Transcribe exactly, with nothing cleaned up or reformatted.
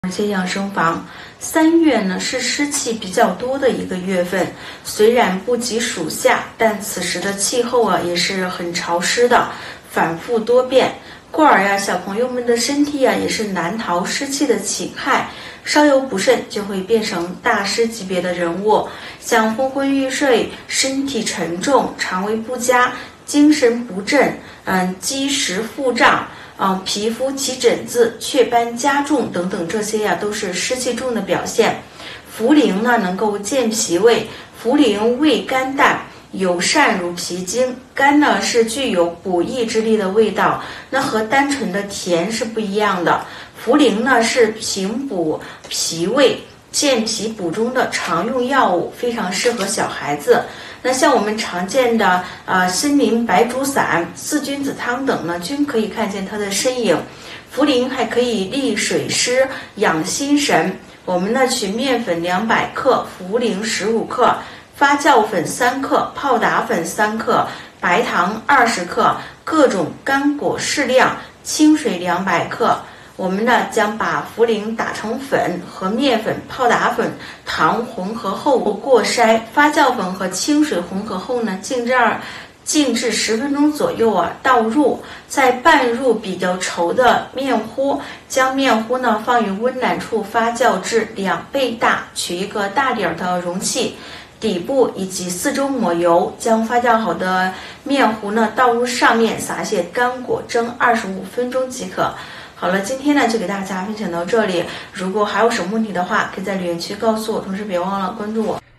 而且养生房，三月呢是湿气比较多的一个月份，虽然不及暑夏，但此时的气候啊也是很潮湿的，反复多变，故而呀，小朋友们的身体啊也是难逃湿气的侵害，稍有不慎就会变成大湿级别的人物，像昏昏欲睡、身体沉重、肠胃不佳、精神不振、嗯，积食腹胀。嗯，皮肤起疹子、雀斑加重等等，这些呀、啊、都是湿气重的表现。茯苓呢能够健脾胃，茯苓味甘淡，有善入脾经。甘呢是具有补益之力的味道，那和单纯的甜是不一样的。茯苓呢是平补脾胃、健脾补中的常用药物，非常适合小孩子。那像我们常见的呃参苓白术散、四君子汤等呢，均可以看见它的身影。茯苓还可以利水湿、养心神。我们呢取面粉两百克，茯苓十五克，发酵粉三克，泡打粉三克，白糖二十克，各种干果适量，清水两百克。我们呢将把茯苓打成粉和面粉、泡打粉、糖混合后过筛，发酵粉和清水混合后呢，静置静置十分钟左右啊，倒入，再拌入比较稠的面糊，将面糊呢放于温暖处发酵至两倍大，取一个大点的容器，底部以及四周抹油，将发酵好的面糊呢倒入上面，撒些干果，蒸二十五分钟即可。好了，今天呢就给大家分享到这里。如果还有什么问题的话，可以在留言区告诉我，同时别忘了关注我。